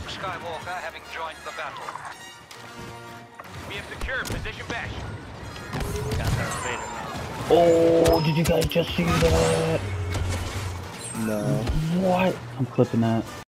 Luke Skywalker having joined the battle. We have secured position Bash. Got that Vader, man. Oh, did you guys just see that? No. What? I'm clipping that.